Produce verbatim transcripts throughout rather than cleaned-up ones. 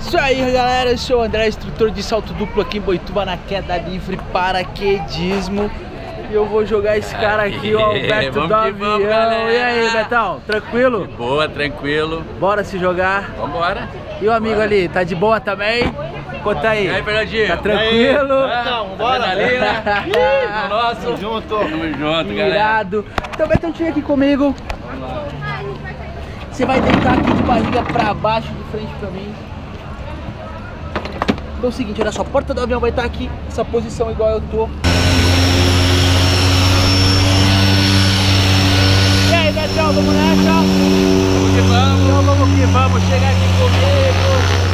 Isso aí, galera, eu sou o André, instrutor de salto duplo aqui em Boituva, na queda livre, paraquedismo. E eu vou jogar esse cara aqui, o Alberto do avião. E aí, Betão, tranquilo? De boa, tranquilo. Bora se jogar? Vambora. E o amigo Bora. Ali, tá de boa também? Conta aí. E aí, Fernandinho? Tá tranquilo? Então, bora ali, né? Ih, nosso. Tamo junto. Tamo junto, galera. Irado. Então, Betão, chega aqui comigo. Você vai deitar aqui de barriga pra baixo, de frente pra mim. Então é o seguinte, olha só, a porta do avião vai estar aqui, essa posição igual eu tô. E aí, Betão, vamos nessa? Vamos que vamos. Então vamos que vamos, chega aqui comigo.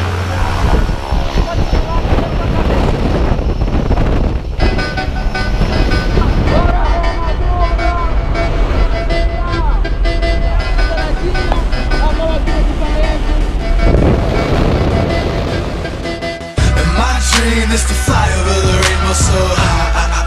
Is to fly over the rainbow so high.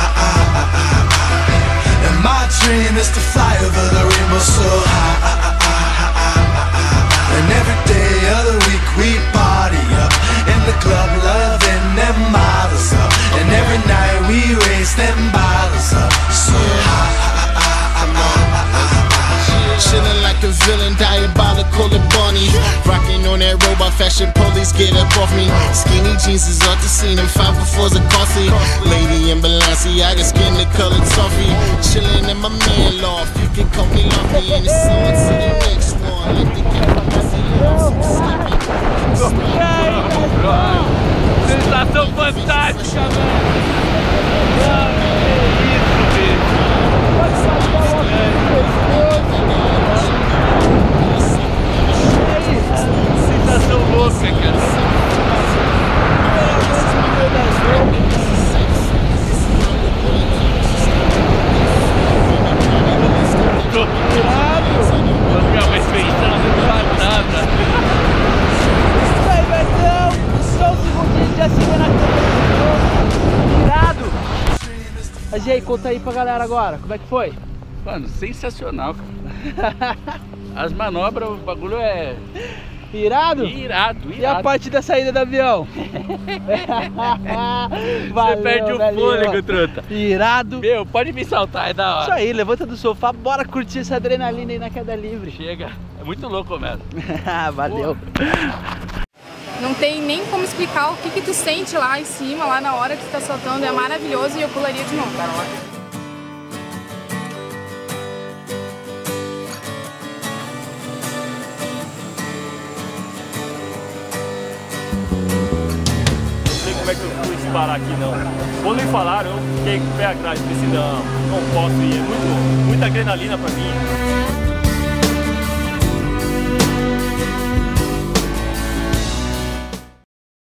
And my dream is to fly over the rainbow so high. And every day of the week we party up in the club, loving them models up. And every night we raise them bottles up so high. Chillin' like a villain, diabolical and bunny. Rocking on that robot fashion, police get up off me. Skinny jeans is off the scene, and five befores are costly. Lady in Balenciaga, skin the colored toffee. Chillin' in my man loft, you can call me Lumpy. And it's on to the next one, like the Sensação fantástica, velho. Sensação louca, cara. Tô pirado. Minha mãe fez nada. Isso aí, Betão. Só um segundinho, já se vê na câmera. Pirado. Mas e aí, conta aí pra galera agora, como é que foi? Mano, sensacional, cara. As manobras, o bagulho é... Irado? Irado, irado. E a parte da saída do avião? Valeu, você perde o valeu. fôlego, truta. Irado. Meu, pode me saltar, é da hora. Isso aí, levanta do sofá, bora curtir essa adrenalina aí na queda livre. Chega, é muito louco mesmo. Valeu. Não tem nem como explicar o que que tu sente lá em cima, lá na hora que tu tá soltando. É maravilhoso e eu pularia de novo. Como é que eu fui disparar aqui, não. Quando me falaram, eu fiquei com o pé atrás, pensei, não, não posso ir, é muito, muita adrenalina pra mim.